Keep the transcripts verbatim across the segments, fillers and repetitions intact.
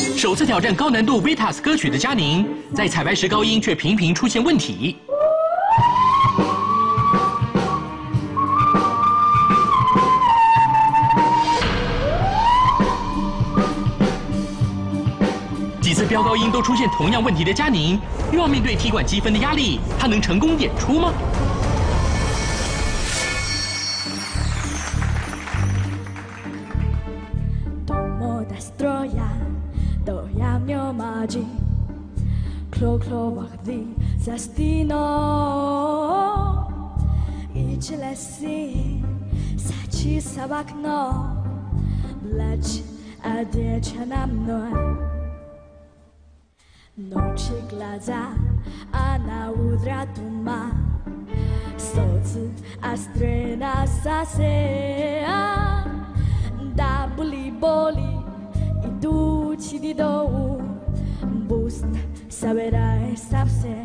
首次挑战高难度 Vitas 歌曲的嘉宁，在彩排时高音却频频出现问题。几次飙高音都出现同样问题的嘉宁，又要面对踢馆积分的压力，她能成功演出吗？ Klo klo wakdi zastino Ichlesi sachi sabakno Blać adiecia na mną Noci glaza ana udratuma Socy astrena sasea Da boli boli iduci di dołu Boost saberai sapse.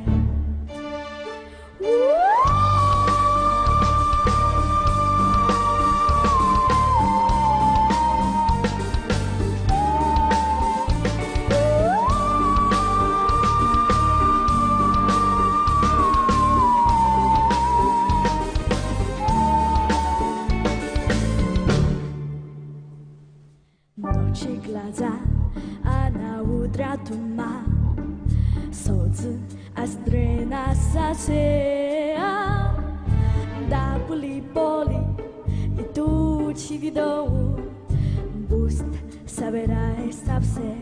Noci glaza ana udratuma Socy astrena sasea Da boli boli iduci di dołu Boost saberai sapse.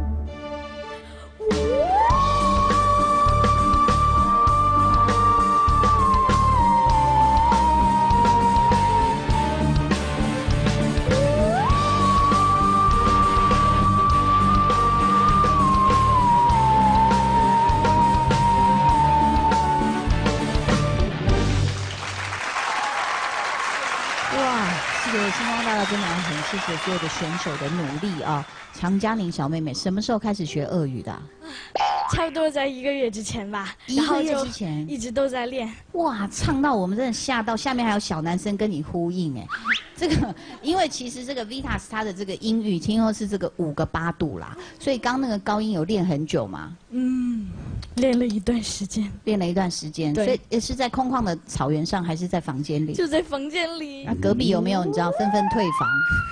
星光大道真的很谢谢所有的选手的努力啊！常嘉玲小妹妹什么时候开始学俄语的、啊？ 差不多在一个月之前吧。 一个月之前一直都在练。 哇，唱到我们真的吓到，下面还有小男生跟你呼应哎。这个因为其实这个 Vitas 它的这个音域听说是这个五个八度啦，所以刚那个高音有练很久吗？嗯。 练了一段时间， 练了一段时间，所以也是在空旷的草原上，还是在房间里？ 就在房间里。 那隔壁有没有你知道纷纷退房？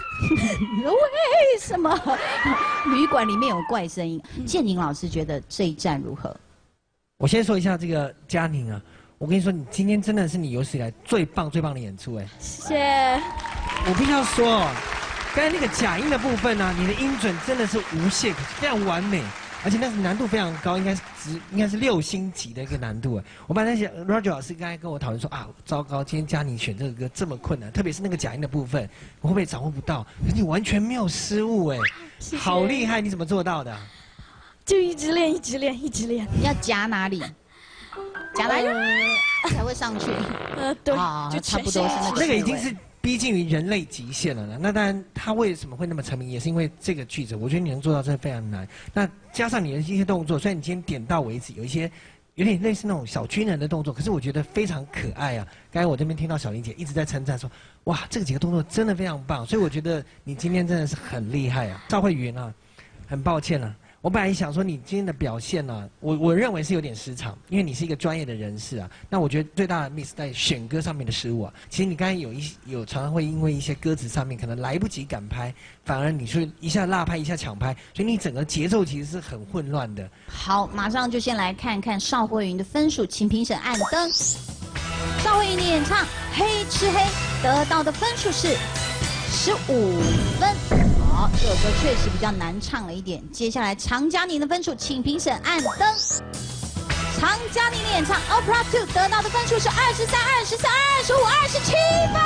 为什么？旅馆里面有怪声音。建宁老师觉得这一站如何？ 我先说一下这个嘉宁啊，我跟你说，你今天真的是你有史以来最棒最棒的演出哎！ 谢谢。 我必须要说，刚才那个假音的部分呢、啊，你的音准真的是无懈可击，非常完美。 而且那是难度非常高，应该是值应该是六星级的一个难度哎。我本来想 Roger 老师刚才跟我讨论说啊，糟糕，今天嘉宁选这个歌这么困难，特别是那个假音的部分，我会不会掌握不到？可是你完全没有失误哎，好厉害！你怎么做到的？ 就一直练，一直练，一直练。 要夹哪里？夹哪里、呃、才会上去？ 呃，对， 啊、 就差不多是那个。 那个已经是。 逼近于人类极限了呢。那当然，他为什么会那么成名，也是因为这个句子。我觉得你能做到真的非常难。那加上你的一些动作，虽然你今天点到为止，有一些有点类似那种小军人的动作，可是我觉得非常可爱啊。刚才我这边听到小玲姐一直在称赞说，哇，这个几个动作真的非常棒。所以我觉得你今天真的是很厉害啊。赵慧云啊，很抱歉啊。 我本来想说你今天的表现呢、啊，我我认为是有点失常，因为你是一个专业的人士啊。那我觉得最大的 miss 在选歌上面的失误啊。其实你刚才有一有常常会因为一些歌词上面可能来不及赶拍，反而你是一下落拍一下抢拍，所以你整个节奏其实是很混乱的。 好，马上就先来看看邵慧云的分数，请评审按灯。邵慧云的演唱《黑吃黑》得到的分数是十五分。 好，这首歌确实比较难唱了一点。接下来常嘉宁的分数，请评审按灯。常嘉宁的演唱《Opera Two》得到的分数是二十三、二十三、二十五、二十七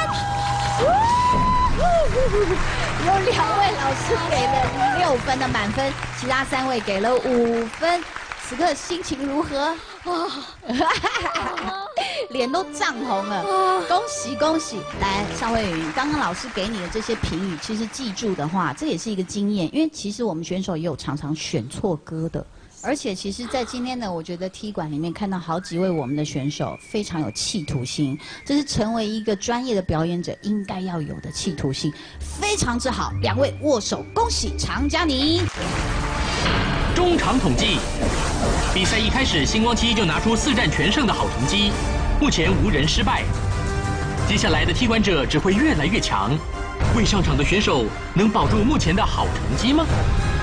分。有两位老师给了六分的满分，其他三位给了五分。此刻心情如何？脸都涨红了，恭喜恭喜！来，邵慧云，刚刚老师给你的这些评语，其实记住的话，这也是一个经验，因为其实我们选手也有常常选错歌的。而且，其实，在今天呢，我觉得踢馆里面看到好几位我们的选手非常有企图心，这是成为一个专业的表演者应该要有的企图心，非常之好。两位握手，恭喜常嘉宁。 中场统计，比赛一开始，星光七就拿出四战全胜的好成绩，目前无人失败。接下来的踢馆者只会越来越强，未上场的选手能保住目前的好成绩吗？